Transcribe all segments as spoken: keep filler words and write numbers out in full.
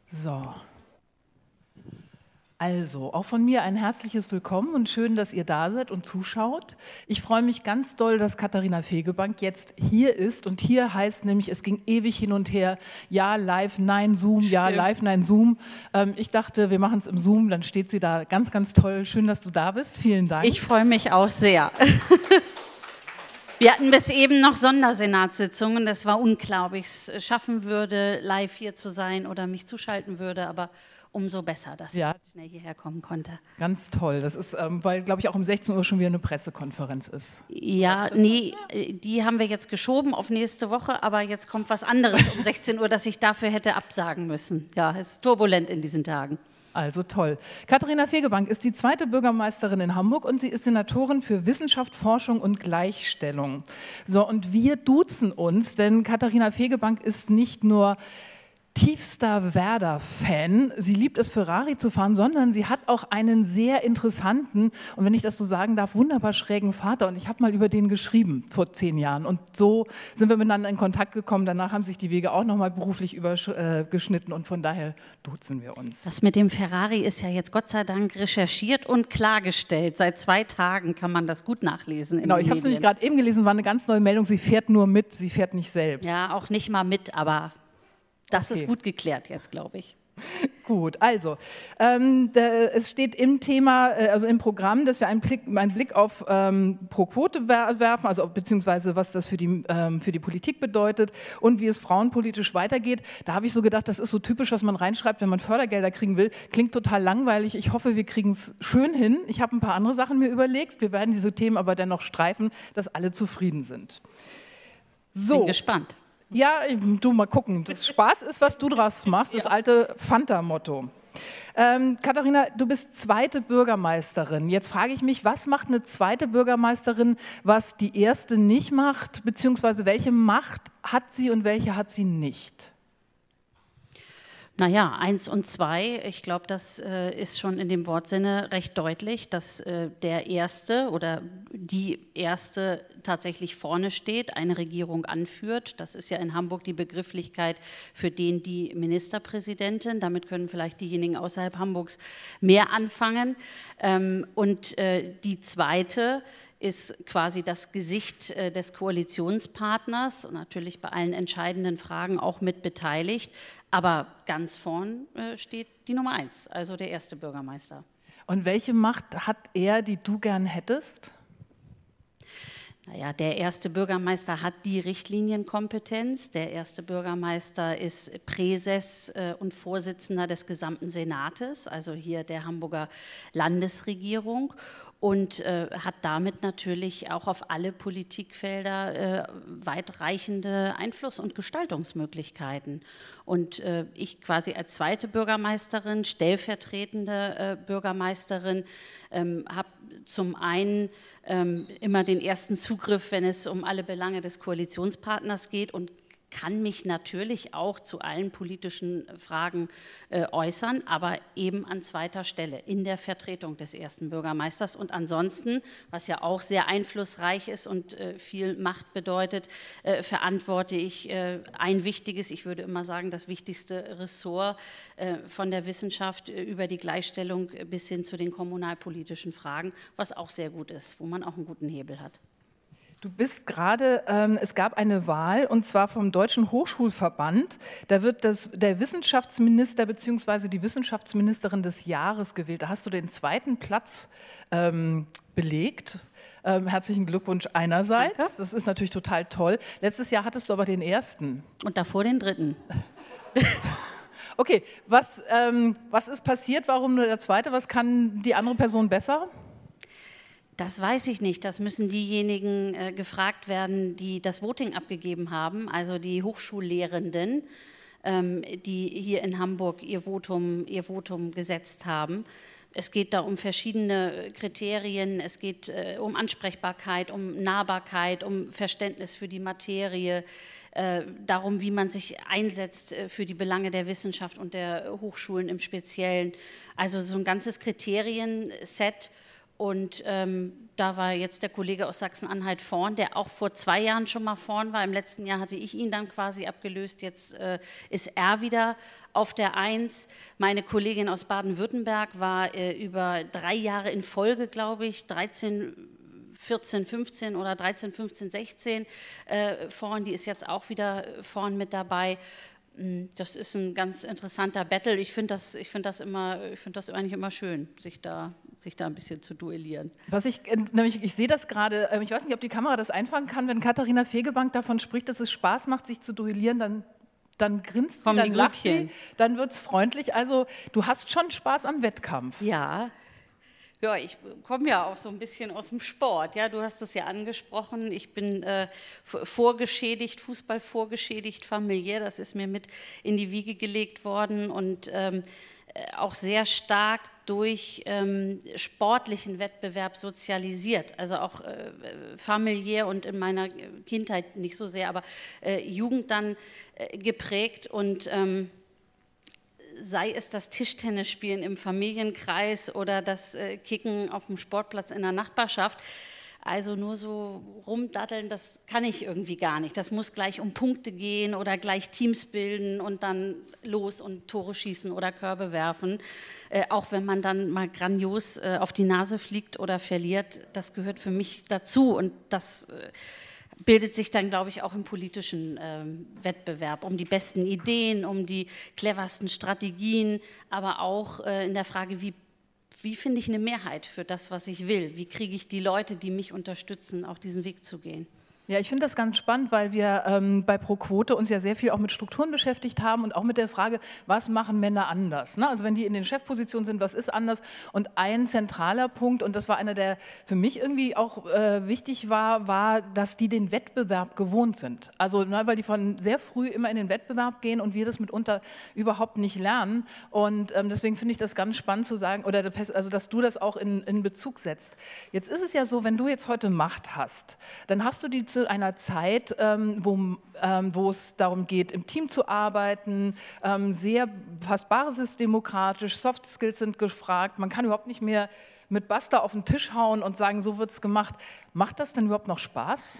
So, also auch von mir ein herzliches Willkommen und schön, dass ihr da seid und zuschaut. Ich freue mich ganz doll, dass Katharina Fegebank jetzt hier ist und hier heißt nämlich, es ging ewig hin und her, ja live, nein Zoom, ja Stimmt. live, nein Zoom. Ähm, ich dachte, wir machen es im Zoom, dann steht sie da ganz, ganz toll. Schön, dass du da bist, vielen Dank. Ich freue mich auch sehr. Wir hatten bis eben noch Sondersenatssitzungen, das war unklar, ob ich es schaffen würde, live hier zu sein oder mich zuschalten würde, aber umso besser, dass Ja. ich schnell hierher kommen konnte. Ganz toll, das ist, ähm, weil, glaube ich, auch um sechzehn Uhr schon wieder eine Pressekonferenz ist. Ja, nee, die haben wir jetzt geschoben auf nächste Woche, aber jetzt kommt was anderes um sechzehn Uhr, das ich dafür hätte absagen müssen. Ja, es ist turbulent in diesen Tagen. Also toll. Katharina Fegebank ist die zweite Bürgermeisterin in Hamburg und sie ist Senatorin für Wissenschaft, Forschung und Gleichstellung. So, und wir duzen uns, denn Katharina Fegebank ist nicht nur tiefster Werder-Fan. Sie liebt es, Ferrari zu fahren, sondern sie hat auch einen sehr interessanten und wenn ich das so sagen darf, wunderbar schrägen Vater. Und ich habe mal über den geschrieben vor zehn Jahren. Und so sind wir miteinander in Kontakt gekommen. Danach haben sich die Wege auch noch mal beruflich übergeschnitten und von daher duzen wir uns. Das mit dem Ferrari ist ja jetzt Gott sei Dank recherchiert und klargestellt. Seit zwei Tagen kann man das gut nachlesen. Genau, ich habe es nämlich gerade eben gelesen, war eine ganz neue Meldung. Sie fährt nur mit, sie fährt nicht selbst. Ja, auch nicht mal mit, aber das Okay. ist gut geklärt jetzt, glaube ich. Gut, also ähm, da, es steht im Thema, äh, also im Programm, dass wir einen Blick, einen Blick auf ähm, pro Quote wer werfen, also beziehungsweise was das für die, ähm, für die Politik bedeutet und wie es frauenpolitisch weitergeht. Da habe ich so gedacht, das ist so typisch, was man reinschreibt, wenn man Fördergelder kriegen will. Klingt total langweilig. Ich hoffe, wir kriegen es schön hin. Ich habe ein paar andere Sachen mir überlegt. Wir werden diese Themen aber dennoch streifen, dass alle zufrieden sind. So. Bin gespannt. Ja, du mal gucken. Das Spaß ist, was du draus machst, das Ja. alte Fanta-Motto. Ähm, Katharina, du bist zweite Bürgermeisterin. Jetzt frage ich mich, was macht eine zweite Bürgermeisterin, was die erste nicht macht, beziehungsweise welche Macht hat sie und welche hat sie nicht? Naja, eins und zwei, ich glaube, das äh, ist schon in dem Wortsinne recht deutlich, dass äh, der Erste oder die Erste tatsächlich vorne steht, eine Regierung anführt. Das ist ja in Hamburg die Begrifflichkeit für den, die Ministerpräsidentin. Damit können vielleicht diejenigen außerhalb Hamburgs mehr anfangen. Ähm, und äh, die Zweite ist quasi das Gesicht äh, des Koalitionspartners und natürlich bei allen entscheidenden Fragen auch mit beteiligt. Aber ganz vorn äh, steht die Nummer eins, also der erste Bürgermeister. Und welche Macht hat er, die du gern hättest? Naja, der erste Bürgermeister hat die Richtlinienkompetenz. Der erste Bürgermeister ist Präses äh, und Vorsitzender des gesamten Senates, also hier der Hamburger Landesregierung. Und äh, hat damit natürlich auch auf alle Politikfelder äh, weitreichende Einfluss- und Gestaltungsmöglichkeiten. Und äh, ich quasi als zweite Bürgermeisterin, stellvertretende äh, Bürgermeisterin, ähm, habe zum einen ähm, immer den ersten Zugriff, wenn es um alle Belange des Koalitionspartners geht und kann mich natürlich auch zu allen politischen Fragen äh, äußern, aber eben an zweiter Stelle in der Vertretung des ersten Bürgermeisters. Und ansonsten, was ja auch sehr einflussreich ist und äh, viel Macht bedeutet, äh, verantworte ich äh, ein wichtiges, ich würde immer sagen, das wichtigste Ressort äh, von der Wissenschaft äh, über die Gleichstellung bis hin zu den kommunalpolitischen Fragen, was auch sehr gut ist, wo man auch einen guten Hebel hat. Du bist gerade, ähm, es gab eine Wahl und zwar vom Deutschen Hochschulverband. Da wird das, der Wissenschaftsminister bzw. die Wissenschaftsministerin des Jahres gewählt. Da hast du den zweiten Platz ähm, belegt. Ähm, herzlichen Glückwunsch einerseits. Danke. Das ist natürlich total toll. Letztes Jahr hattest du aber den ersten. Und davor den dritten. Okay, was, ähm, was ist passiert? Warum nur der zweite? Was kann die andere Person besser? Das weiß ich nicht. Das müssen diejenigen äh, gefragt werden, die das Voting abgegeben haben, also die Hochschullehrenden, ähm, die hier in Hamburg ihr Votum, ihr Votum gesetzt haben. Es geht da um verschiedene Kriterien, es geht äh, um Ansprechbarkeit, um Nahbarkeit, um Verständnis für die Materie, äh, darum, wie man sich einsetzt äh, für die Belange der Wissenschaft und der Hochschulen im Speziellen. Also so ein ganzes Kriterienset. Und ähm, da war jetzt der Kollege aus Sachsen-Anhalt vorn, der auch vor zwei Jahren schon mal vorn war. Im letzten Jahr hatte ich ihn dann quasi abgelöst. Jetzt äh, ist er wieder auf der Eins. Meine Kollegin aus Baden-Württemberg war äh, über drei Jahre in Folge, glaube ich, dreizehn, vierzehn, fünfzehn oder dreizehn, fünfzehn, sechzehn äh, vorn. Die ist jetzt auch wieder vorn mit dabei. Das ist ein ganz interessanter Battle. Ich finde das, ich finde das immer, ich finde das eigentlich immer schön, sich da, sich da ein bisschen zu duellieren. Was ich, nämlich, ich sehe das gerade, ich weiß nicht, ob die Kamera das einfangen kann, wenn Katharina Fegebank davon spricht, dass es Spaß macht, sich zu duellieren, dann, dann grinst sie, dann lacht sie, dann wird es freundlich. Also du hast schon Spaß am Wettkampf. Ja. Ja, ich komme ja auch so ein bisschen aus dem Sport. Ja, du hast es ja angesprochen. Ich bin äh, vorgeschädigt, Fußball vorgeschädigt, familiär. Das ist mir mit in die Wiege gelegt worden und ähm, auch sehr stark durch ähm, sportlichen Wettbewerb sozialisiert. Also auch äh, familiär und in meiner Kindheit nicht so sehr, aber äh, Jugend dann äh, geprägt und ähm, sei es das Tischtennisspielen im Familienkreis oder das äh, Kicken auf dem Sportplatz in der Nachbarschaft. Also nur so rumdatteln, das kann ich irgendwie gar nicht. Das muss gleich um Punkte gehen oder gleich Teams bilden und dann los und Tore schießen oder Körbe werfen. Äh, auch wenn man dann mal grandios äh, auf die Nase fliegt oder verliert, das gehört für mich dazu und das äh, bildet sich dann, glaube ich, auch im politischen ähm, Wettbewerb um die besten Ideen, um die cleversten Strategien, aber auch äh, in der Frage, wie, wie finde ich eine Mehrheit für das, was ich will? Wie kriege ich die Leute, die mich unterstützen, auch diesen Weg zu gehen? Ja, ich finde das ganz spannend, weil wir ähm, bei Pro Quote uns ja sehr viel auch mit Strukturen beschäftigt haben und auch mit der Frage, was machen Männer anders? Ne? Also wenn die in den Chefpositionen sind, was ist anders? Und ein zentraler Punkt, und das war einer, der für mich irgendwie auch äh, wichtig war, war, dass die den Wettbewerb gewohnt sind. Also ne, weil die von sehr früh immer in den Wettbewerb gehen und wir das mitunter überhaupt nicht lernen. Und ähm, deswegen finde ich das ganz spannend zu sagen, oder also dass du das auch in, in Bezug setzt. Jetzt ist es ja so, wenn du jetzt heute Macht hast, dann hast du die zu einer Zeit, ähm, wo, ähm, wo es darum geht, im Team zu arbeiten, ähm, sehr fast basisdemokratisch, Soft Skills sind gefragt, man kann überhaupt nicht mehr mit Basta auf den Tisch hauen und sagen, so wird es gemacht. Macht das denn überhaupt noch Spaß?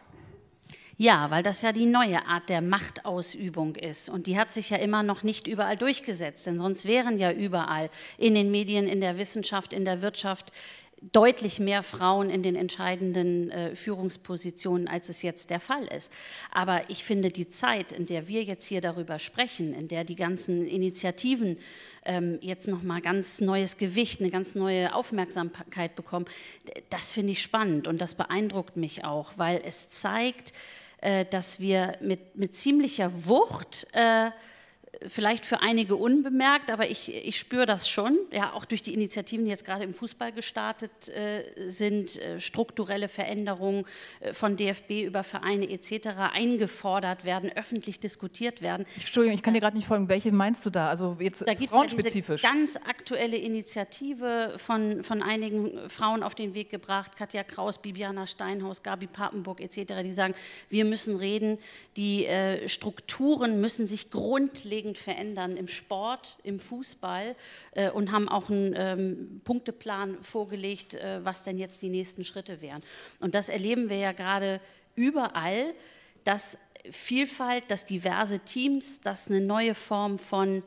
Ja, weil das ja die neue Art der Machtausübung ist und die hat sich ja immer noch nicht überall durchgesetzt, denn sonst wären ja überall in den Medien, in der Wissenschaft, in der Wirtschaft deutlich mehr Frauen in den entscheidenden äh, Führungspositionen, als es jetzt der Fall ist. Aber ich finde, die Zeit, in der wir jetzt hier darüber sprechen, in der die ganzen Initiativen ähm, jetzt nochmal ganz neues Gewicht, eine ganz neue Aufmerksamkeit bekommen, das finde ich spannend und das beeindruckt mich auch, weil es zeigt, äh, dass wir mit, mit ziemlicher Wucht äh, vielleicht für einige unbemerkt, aber ich, ich spüre das schon, ja, auch durch die Initiativen, die jetzt gerade im Fußball gestartet äh, sind, äh, strukturelle Veränderungen äh, von D F B über Vereine et cetera eingefordert werden, öffentlich diskutiert werden. Entschuldigung, ich kann dir gerade nicht folgen, welche meinst du da? Also jetzt da gibt es ja diese ganz aktuelle Initiative von, von einigen Frauen auf den Weg gebracht, Katja Kraus, Bibiana Steinhaus, Gabi Papenburg et cetera, die sagen, wir müssen reden, die äh, Strukturen müssen sich grundlegend verändern im Sport, im Fußball äh, und haben auch einen ähm, Punkteplan vorgelegt, äh, was denn jetzt die nächsten Schritte wären. Und das erleben wir ja gerade überall, dass Vielfalt, dass diverse Teams, dass eine neue Form von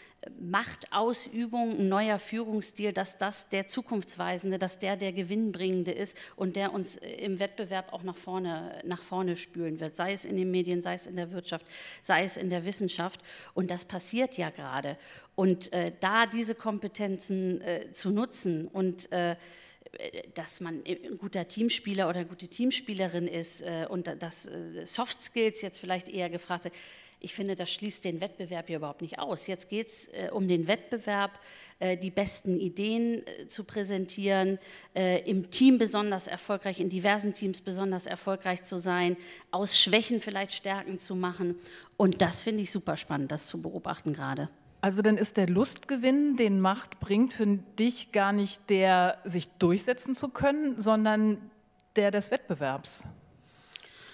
Machtausübung, ein neuer Führungsstil, dass das der Zukunftsweisende, dass der der Gewinnbringende ist und der uns im Wettbewerb auch nach vorne, nach vorne spülen wird, sei es in den Medien, sei es in der Wirtschaft, sei es in der Wissenschaft. Und das passiert ja gerade. Und äh, da diese Kompetenzen äh, zu nutzen und äh, dass man ein guter Teamspieler oder eine gute Teamspielerin ist äh, und dass äh, Soft Skills jetzt vielleicht eher gefragt sind, ich finde, das schließt den Wettbewerb hier überhaupt nicht aus. Jetzt geht es äh, um den Wettbewerb, äh, die besten Ideen äh, zu präsentieren, äh, im Team besonders erfolgreich, in diversen Teams besonders erfolgreich zu sein, aus Schwächen vielleicht Stärken zu machen. Und das finde ich super spannend, das zu beobachten gerade. Also dann ist der Lustgewinn, den Macht bringt, für dich gar nicht der, sich durchsetzen zu können, sondern der des Wettbewerbs.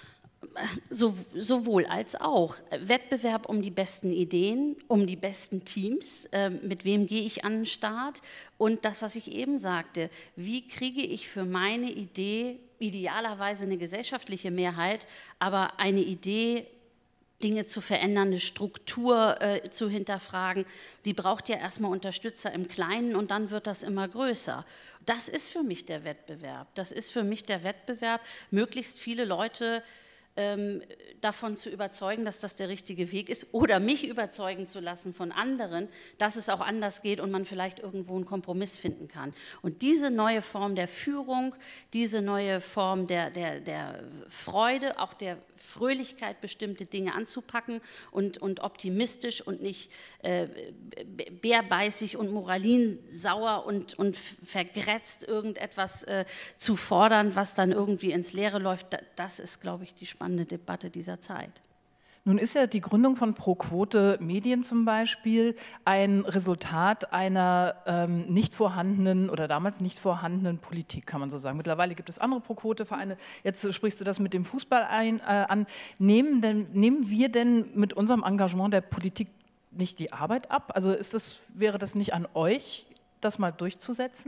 So, sowohl als auch. Wettbewerb um die besten Ideen, um die besten Teams, äh, mit wem gehe ich an den Start und das, was ich eben sagte, wie kriege ich für meine Idee idealerweise eine gesellschaftliche Mehrheit, aber eine Idee, Dinge zu verändern, eine Struktur äh, zu hinterfragen, die braucht ja erstmal Unterstützer im Kleinen und dann wird das immer größer. Das ist für mich der Wettbewerb. Das ist für mich der Wettbewerb, möglichst viele Leute Ähm, davon zu überzeugen, dass das der richtige Weg ist oder mich überzeugen zu lassen von anderen, dass es auch anders geht und man vielleicht irgendwo einen Kompromiss finden kann. Und diese neue Form der Führung, diese neue Form der, der, der Freude, auch der Fröhlichkeit, bestimmte Dinge anzupacken und, und optimistisch und nicht äh, bärbeißig und moralinsauer und, und vergrätzt irgendetwas äh, zu fordern, was dann irgendwie ins Leere läuft, das ist, glaube ich, die spannende Debatte dieser Zeit. Nun ist ja die Gründung von Pro Quote Medien zum Beispiel ein Resultat einer ähm, nicht vorhandenen oder damals nicht vorhandenen Politik, kann man so sagen. Mittlerweile gibt es andere Pro Quote Vereine. Jetzt sprichst du das mit dem Fußball ein, äh, an. Nehmen, denn, nehmen wir denn mit unserem Engagement der Politik nicht die Arbeit ab? Also ist das, wäre das nicht an euch, das mal durchzusetzen?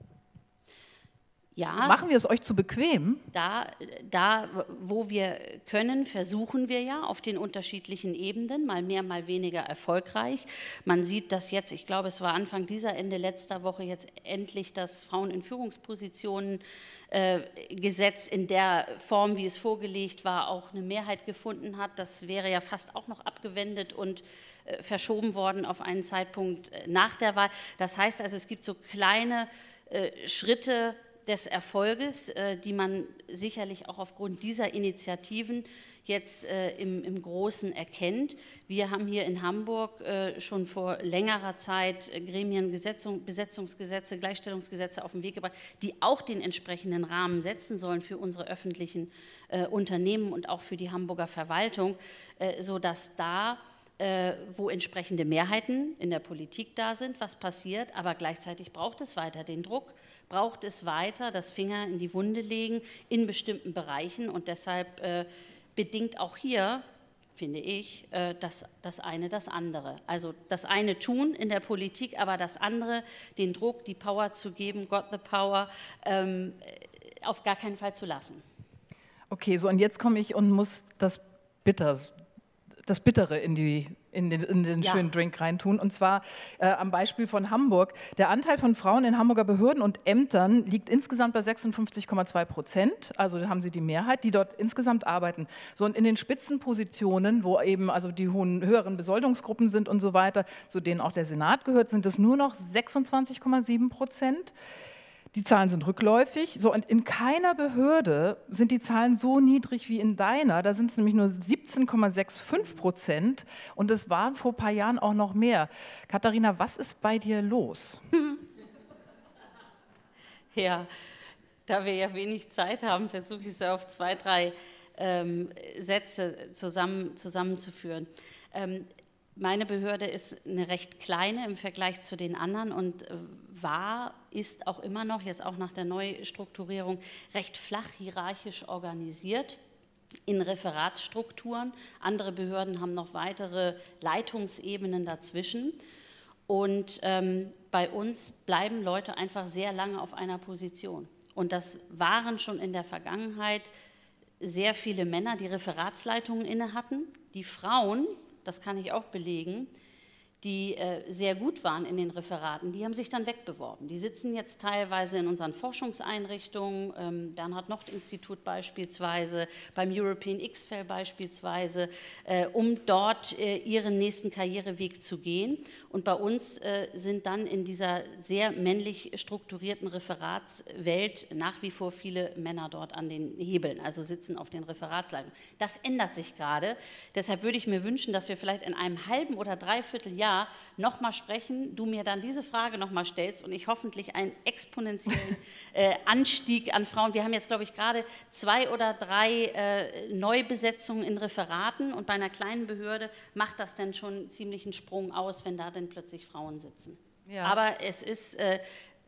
Ja, machen wir es euch zu bequem? Da, da, wo wir können, versuchen wir ja auf den unterschiedlichen Ebenen, mal mehr, mal weniger erfolgreich. Man sieht das jetzt, ich glaube, es war Anfang dieser, Ende letzter Woche jetzt endlich das Frauen in Führungspositionen äh, Gesetz in der Form, wie es vorgelegt war, auch eine Mehrheit gefunden hat. Das wäre ja fast auch noch abgewendet und äh, verschoben worden auf einen Zeitpunkt nach der Wahl. Das heißt also, es gibt so kleine äh, Schritte des Erfolges, äh, die man sicherlich auch aufgrund dieser Initiativen jetzt äh, im, im Großen erkennt. Wir haben hier in Hamburg äh, schon vor längerer Zeit äh, Gremienbesetzungsgesetze, Gleichstellungsgesetze auf den Weg gebracht, die auch den entsprechenden Rahmen setzen sollen für unsere öffentlichen äh, Unternehmen und auch für die Hamburger Verwaltung, äh, sodass da Äh, wo entsprechende Mehrheiten in der Politik da sind, was passiert, aber gleichzeitig braucht es weiter den Druck, braucht es weiter das Finger in die Wunde legen in bestimmten Bereichen und deshalb äh, bedingt auch hier, finde ich, äh, das, das eine das andere. Also das eine tun in der Politik, aber das andere, den Druck, die Power zu geben, got the power, ähm, auf gar keinen Fall zu lassen. Okay, so und jetzt komme ich und muss das bitter das Bittere in, die, in den, in den ja. schönen Drink reintun. Und zwar äh, am Beispiel von Hamburg. Der Anteil von Frauen in Hamburger Behörden und Ämtern liegt insgesamt bei sechsundfünfzig Komma zwei Prozent. Also haben sie die Mehrheit, die dort insgesamt arbeiten. So, und in den Spitzenpositionen, wo eben also die hohen, höheren Besoldungsgruppen sind und so weiter, zu denen auch der Senat gehört, sind es nur noch sechsundzwanzig Komma sieben Prozent. Die Zahlen sind rückläufig. So, und in keiner Behörde sind die Zahlen so niedrig wie in deiner. Da sind es nämlich nur siebzehn Komma fünfundsechzig Prozent. Und es waren vor ein paar Jahren auch noch mehr. Katharina, was ist bei dir los? Ja, da wir ja wenig Zeit haben, versuche ich es auf zwei, drei ähm, Sätze zusammen, zusammenzuführen. Ähm, Meine Behörde ist eine recht kleine im Vergleich zu den anderen und war, ist auch immer noch, jetzt auch nach der Neustrukturierung, recht flach hierarchisch organisiert in Referatsstrukturen. Andere Behörden haben noch weitere Leitungsebenen dazwischen. Und ähm, bei uns bleiben Leute einfach sehr lange auf einer Position. Und das waren schon in der Vergangenheit sehr viele Männer, die Referatsleitungen inne hatten. Die Frauen, das kann ich auch belegen, die äh, sehr gut waren in den Referaten, die haben sich dann wegbeworben. Die sitzen jetzt teilweise in unseren Forschungseinrichtungen, ähm, Bernhard-Nocht-Institut beispielsweise, beim European X-F E L beispielsweise, äh, um dort äh, ihren nächsten Karriereweg zu gehen. Und bei uns äh, sind dann in dieser sehr männlich strukturierten Referatswelt nach wie vor viele Männer dort an den Hebeln, also sitzen auf den Referatsleitungen. Das ändert sich gerade. Deshalb würde ich mir wünschen, dass wir vielleicht in einem halben oder dreiviertel Jahr nochmal sprechen, du mir dann diese Frage nochmal stellst und ich hoffentlich einen exponentiellen äh, Anstieg an Frauen. Wir haben jetzt, glaube ich, gerade zwei oder drei äh, Neubesetzungen in Referaten und bei einer kleinen Behörde macht das dann schon ziemlich einen Sprung aus, wenn da dann plötzlich Frauen sitzen. Ja. Aber es ist, äh,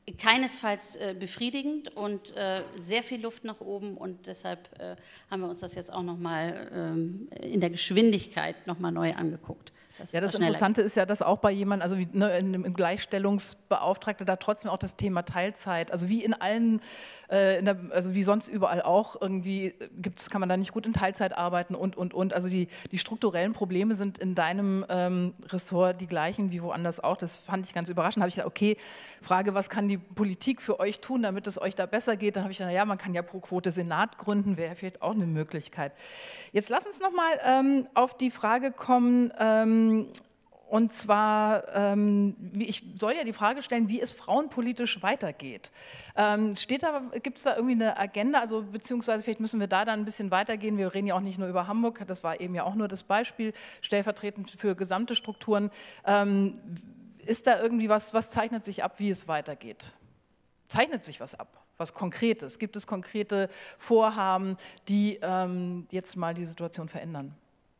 keinesfalls äh, befriedigend und äh, sehr viel Luft nach oben, und deshalb äh, haben wir uns das jetzt auch nochmal ähm, in der Geschwindigkeit nochmal neu angeguckt. Das ja, das Interessante ist ja, dass auch bei jemandem, also wie, ne, im Gleichstellungsbeauftragte, da trotzdem auch das Thema Teilzeit, also wie in allen, äh, in der, also wie sonst überall auch, irgendwie gibt's, kann man da nicht gut in Teilzeit arbeiten und, und, und. Also die, die strukturellen Probleme sind in deinem ähm, Ressort die gleichen wie woanders auch. Das fand ich ganz überraschend. Da habe ich gedacht, okay, Frage, was kann die Politik für euch tun, damit es euch da besser geht? Dann habe ich gedacht, ja, man kann ja pro Quote Senat gründen, wäre vielleicht auch eine Möglichkeit. Jetzt lass uns nochmal ähm, auf die Frage kommen, ähm, und zwar, ähm, ich soll ja die Frage stellen, wie es frauenpolitisch weitergeht. Ähm, steht da, gibt es da irgendwie eine Agenda, also beziehungsweise vielleicht müssen wir da dann ein bisschen weitergehen. Wir reden ja auch nicht nur über Hamburg, das war eben ja auch nur das Beispiel, stellvertretend für gesamte Strukturen. Ähm, ist da irgendwie was, was zeichnet sich ab, wie es weitergeht? Zeichnet sich was ab? Was Konkretes? Gibt es konkrete Vorhaben, die ähm, jetzt mal die Situation verändern?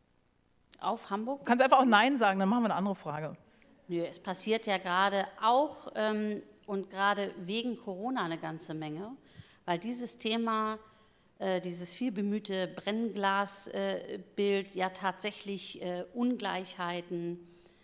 Auf Hamburg? Du kannst einfach auch Nein sagen, dann machen wir eine andere Frage. Nö, es passiert ja gerade auch ähm, und gerade wegen Corona eine ganze Menge, weil dieses Thema, äh, dieses vielbemühte Brennglasbild äh, ja tatsächlich äh, Ungleichheiten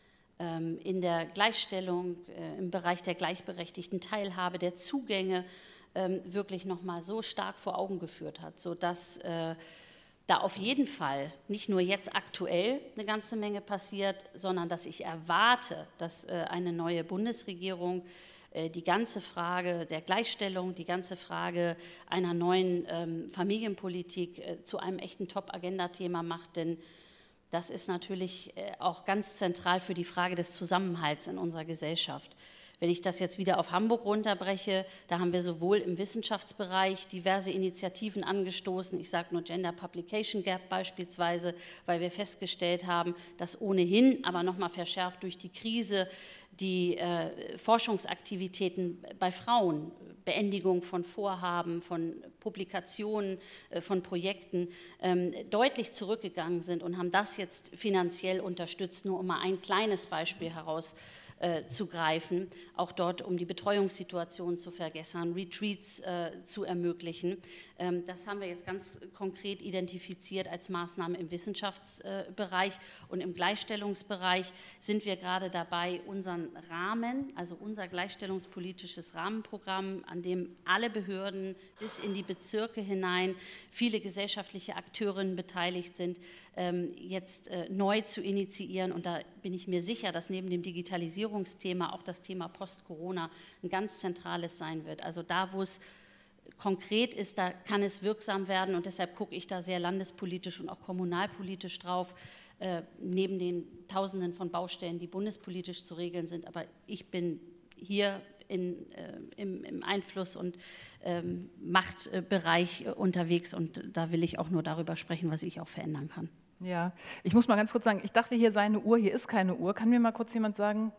ähm, in der Gleichstellung, äh, im Bereich der gleichberechtigten Teilhabe, der Zugänge ähm, wirklich nochmal so stark vor Augen geführt hat, sodass äh, da auf jeden Fall nicht nur jetzt aktuell eine ganze Menge passiert, sondern dass ich erwarte, dass äh, eine neue Bundesregierung äh, die ganze Frage der Gleichstellung, die ganze Frage einer neuen ähm, Familienpolitik äh, zu einem echten Top-Agenda-Thema macht, denn das ist natürlich äh, auch ganz zentral für die Frage des Zusammenhalts in unserer Gesellschaft. Wenn ich das jetzt wieder auf Hamburg runterbreche, da haben wir sowohl im Wissenschaftsbereich diverse Initiativen angestoßen, ich sage nur Gender Publication Gap beispielsweise, weil wir festgestellt haben, dass ohnehin, aber nochmal verschärft durch die Krise, die äh, Forschungsaktivitäten bei Frauen, Beendigung von Vorhaben, von Publikationen, äh, von Projekten ähm, deutlich zurückgegangen sind und haben das jetzt finanziell unterstützt, nur um mal ein kleines Beispiel heraus Äh, zu greifen, auch dort, um die Betreuungssituation zu verbessern, Retreats äh, zu ermöglichen. Ähm, das haben wir jetzt ganz konkret identifiziert als Maßnahme im Wissenschaftsbereich, äh, und im Gleichstellungsbereich sind wir gerade dabei, unseren Rahmen, also unser gleichstellungspolitisches Rahmenprogramm, an dem alle Behörden bis in die Bezirke hinein, viele gesellschaftliche Akteurinnen beteiligt sind, ähm, jetzt äh, neu zu initiieren, und da bin ich mir sicher, dass neben dem Digitalisierungsthema auch das Thema Post-Corona ein ganz zentrales sein wird. Also da, wo es konkret ist, da kann es wirksam werden, und deshalb gucke ich da sehr landespolitisch und auch kommunalpolitisch drauf, äh, neben den Tausenden von Baustellen, die bundespolitisch zu regeln sind. Aber ich bin hier in, äh, im, im Einfluss- und ähm, Machtbereich äh, unterwegs, und da will ich auch nur darüber sprechen, was ich auch verändern kann. Ja, ich muss mal ganz kurz sagen, ich dachte, hier sei eine Uhr, hier ist keine Uhr. Kann mir mal kurz jemand sagen?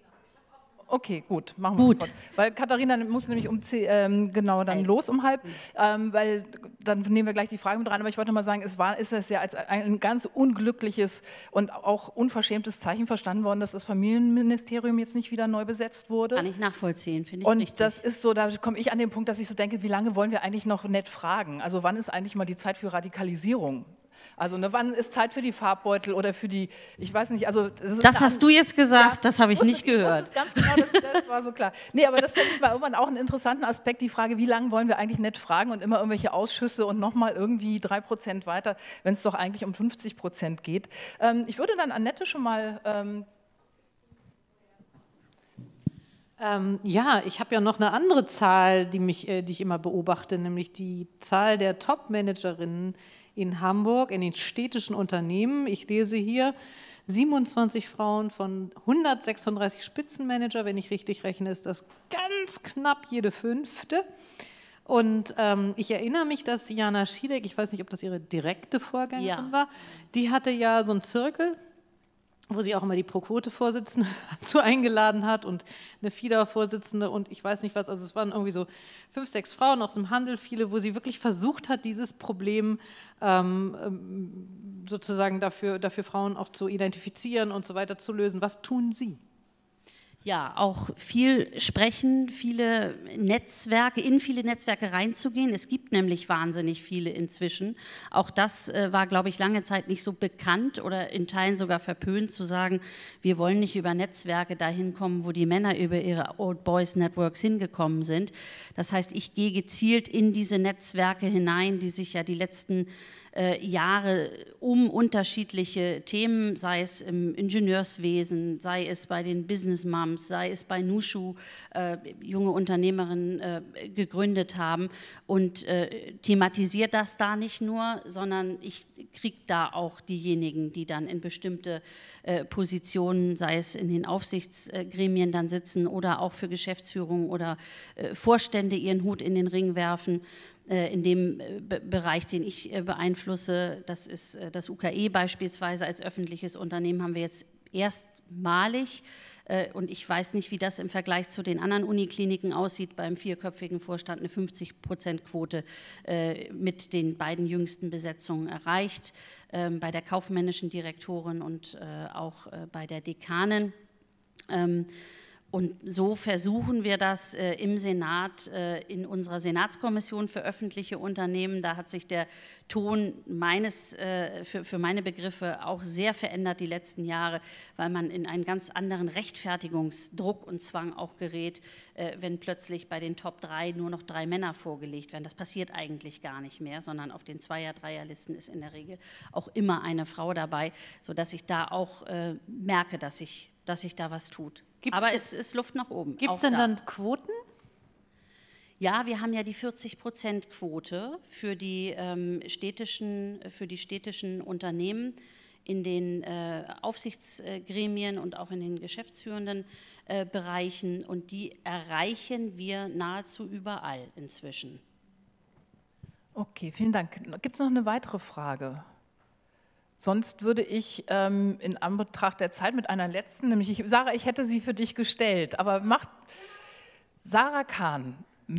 Okay, gut, machen wir gut. sofort. Weil Katharina muss nämlich um ähm, genau dann los um halb, ähm, weil dann nehmen wir gleich die Frage mit rein. Aber ich wollte noch mal sagen, es war, ist es ja als ein ganz unglückliches und auch unverschämtes Zeichen verstanden worden, dass das Familienministerium jetzt nicht wieder neu besetzt wurde. Kann ich nachvollziehen, finde ich und richtig. Und das ist so, da komme ich an den Punkt, dass ich so denke, wie lange wollen wir eigentlich noch nett fragen? Also wann ist eigentlich mal die Zeit für Radikalisierung? Also ne, wann ist Zeit für die Farbbeutel oder für die, ich weiß nicht, also... Das, das hast du jetzt gesagt, ja, das habe ich nicht gehört. Ich wusste es ganz genau, das, das war so klar. Nee, aber das finde ich mal irgendwann auch einen interessanten Aspekt, die Frage, wie lange wollen wir eigentlich nett fragen und immer irgendwelche Ausschüsse und nochmal irgendwie drei Prozent weiter, wenn es doch eigentlich um fünfzig Prozent geht. Ähm, ich würde dann Annette schon mal... Ähm Ähm, ja, ich habe ja noch eine andere Zahl, die, mich, äh, die ich immer beobachte, nämlich die Zahl der Top-Managerinnen in Hamburg, in den städtischen Unternehmen. Ich lese hier siebenundzwanzig Frauen von hundertsechsunddreißig Spitzenmanager, wenn ich richtig rechne, ist das ganz knapp jede fünfte. Und ähm, ich erinnere mich, dass Jana Schiedek, ich weiß nicht, ob das ihre direkte Vorgängerin ja. war, die hatte ja so einen Zirkel, wo sie auch immer die Pro-Quote-Vorsitzende dazu eingeladen hat und eine F I D A-Vorsitzende und ich weiß nicht was, also es waren irgendwie so fünf, sechs Frauen aus dem Handel, viele, wo sie wirklich versucht hat, dieses Problem ähm, sozusagen dafür, dafür Frauen auch zu identifizieren und so weiter zu lösen. Was tun Sie? Ja, auch viel sprechen, viele Netzwerke, in viele Netzwerke reinzugehen. Es gibt nämlich wahnsinnig viele inzwischen. Auch das äh, war, glaube ich, lange Zeit nicht so bekannt oder in Teilen sogar verpönt zu sagen, wir wollen nicht über Netzwerke dahin kommen, wo die Männer über ihre Old Boys Networks hingekommen sind. Das heißt, ich gehe gezielt in diese Netzwerke hinein, die sich ja die letzten Äh, Jahre um unterschiedliche Themen, sei es im Ingenieurswesen, sei es bei den Business Moms, sei es bei Nushu, äh, junge Unternehmerinnen äh, gegründet haben und äh, thematisiert das da nicht nur, sondern ich kriege da auch diejenigen, die dann in bestimmte äh, Positionen, sei es in den Aufsichtsgremien dann sitzen oder auch für Geschäftsführung oder äh, Vorstände ihren Hut in den Ring werfen. In dem Bereich, den ich beeinflusse, das ist das U K E beispielsweise als öffentliches Unternehmen, haben wir jetzt erstmalig, und ich weiß nicht, wie das im Vergleich zu den anderen Unikliniken aussieht, beim vierköpfigen Vorstand eine fünfzig Prozent Quote mit den beiden jüngsten Besetzungen erreicht, bei der kaufmännischen Direktorin und auch bei der Dekanin. Und so versuchen wir das äh, im Senat, äh, in unserer Senatskommission für öffentliche Unternehmen. Da hat sich der Ton meines, äh, für, für meine Begriffe auch sehr verändert die letzten Jahre, weil man in einen ganz anderen Rechtfertigungsdruck und Zwang auch gerät, äh, wenn plötzlich bei den Top drei nur noch drei Männer vorgelegt werden. Das passiert eigentlich gar nicht mehr, sondern auf den Zweier-Dreier-Listen ist in der Regel auch immer eine Frau dabei, sodass ich da auch äh, merke, dass sich dass sich da was tut. Gibt's Aber es ist Luft nach oben. Gibt es denn da. dann Quoten? Ja, wir haben ja die vierzig Prozent Quote für die, ähm, städtischen, für die städtischen Unternehmen in den äh, Aufsichtsgremien und auch in den geschäftsführenden äh, Bereichen. Und die erreichen wir nahezu überall inzwischen. Okay, vielen Dank. Gibt es noch eine weitere Frage? Sonst würde ich ähm, in Anbetracht der Zeit mit einer letzten, nämlich ich, Sarah, ich hätte sie für dich gestellt, aber macht Sarah Kahn,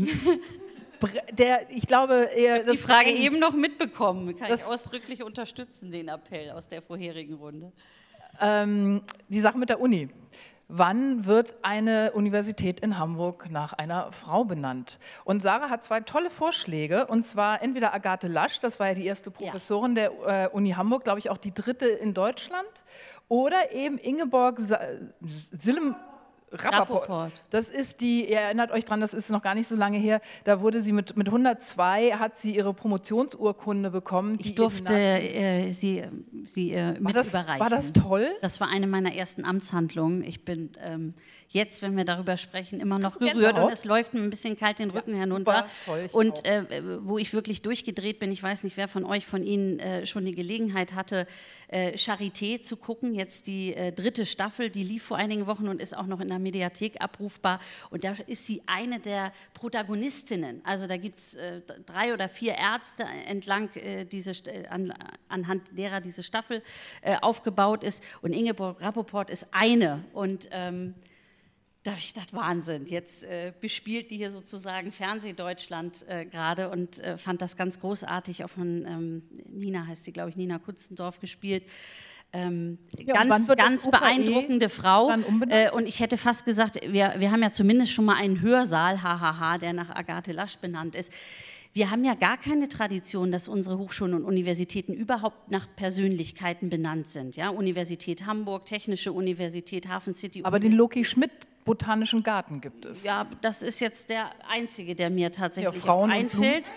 der, ich glaube, eher das die Frage brennt, eben noch mitbekommen, kann ich ausdrücklich unterstützen, den Appell aus der vorherigen Runde. Ähm, die Sache mit der Uni. Wann wird eine Universität in Hamburg nach einer Frau benannt? Und Sarah hat zwei tolle Vorschläge, und zwar entweder Agathe Lasch, das war ja die erste Professorin ja. der äh, Uni Hamburg, glaube ich auch die dritte in Deutschland, oder eben Ingeborg Sillem Rappaport. Rappaport. Das ist die, ihr erinnert euch dran, das ist noch gar nicht so lange her, da wurde sie mit, mit hundertzwei, hat sie ihre Promotionsurkunde bekommen. Ich durfte äh, sie, sie äh, mit das, überreichen. War das toll? Das war eine meiner ersten Amtshandlungen. Ich bin ähm, jetzt, wenn wir darüber sprechen, immer noch gerührt und es läuft mir ein bisschen kalt den Rücken ja, herunter. Super, toll, und äh, wo ich wirklich durchgedreht bin, ich weiß nicht, wer von euch, von Ihnen äh, schon die Gelegenheit hatte, äh, Charité zu gucken, jetzt die äh, dritte Staffel, die lief vor einigen Wochen und ist auch noch in der Mediathek abrufbar, und da ist sie eine der Protagonistinnen. Also da gibt es äh, drei oder vier Ärzte entlang äh, diese, an, anhand derer diese Staffel äh, aufgebaut ist, und Ingeborg Rappaport ist eine, und ähm, da habe ich gedacht, Wahnsinn, jetzt äh, bespielt die hier sozusagen Fernsehdeutschland äh, gerade, und äh, fand das ganz großartig, auch von ähm, Nina, heißt sie, glaube ich, Nina Kutzendorf gespielt. Ähm, ja, ganz ganz beeindruckende Frau, äh, und ich hätte fast gesagt, wir, wir haben ja zumindest schon mal einen Hörsaal, hahaha, der nach Agathe Lasch benannt ist. Wir haben ja gar keine Tradition, dass unsere Hochschulen und Universitäten überhaupt nach Persönlichkeiten benannt sind. Ja? Universität Hamburg, Technische Universität, Hafen City. Aber den Loki Schmidt Botanischen Garten gibt es. Ja, das ist jetzt der einzige, der mir tatsächlich ja, einfällt.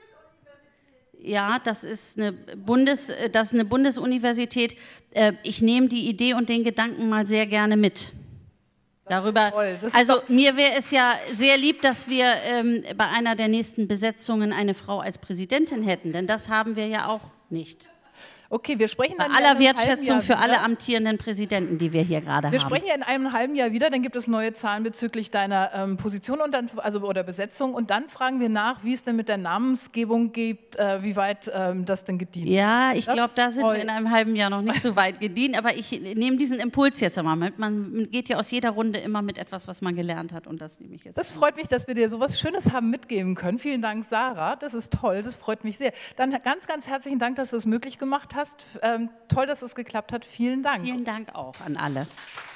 Ja, das ist eine, Bundes, das ist eine Bundesuniversität. Ich nehme die Idee und den Gedanken mal sehr gerne mit. Darüber, also mir wäre es ja sehr lieb, dass wir ähm, bei einer der nächsten Besetzungen eine Frau als Präsidentin hätten, denn das haben wir ja auch nicht. Okay, wir sprechen dann bei aller Wertschätzung für alle amtierenden Präsidenten, die wir hier gerade haben. Wir sprechen ja in einem halben Jahr wieder, dann gibt es neue Zahlen bezüglich deiner ähm, Position und dann, also, oder Besetzung, und dann fragen wir nach, wie es denn mit der Namensgebung geht, äh, wie weit ähm, das denn gedient. Ja, ich glaube, da sind wir in einem halben Jahr noch nicht so weit gedient, aber ich nehme diesen Impuls jetzt einmal mit. Man geht ja aus jeder Runde immer mit etwas, was man gelernt hat, und das nehme ich jetzt. Das mal. Freut mich, dass wir dir so was Schönes haben mitgeben können. Vielen Dank, Sarah, das ist toll, das freut mich sehr. Dann ganz, ganz herzlichen Dank, dass du es möglich gemacht hast. Ähm, toll, dass es geklappt hat. Vielen Dank. Vielen Dank auch an alle.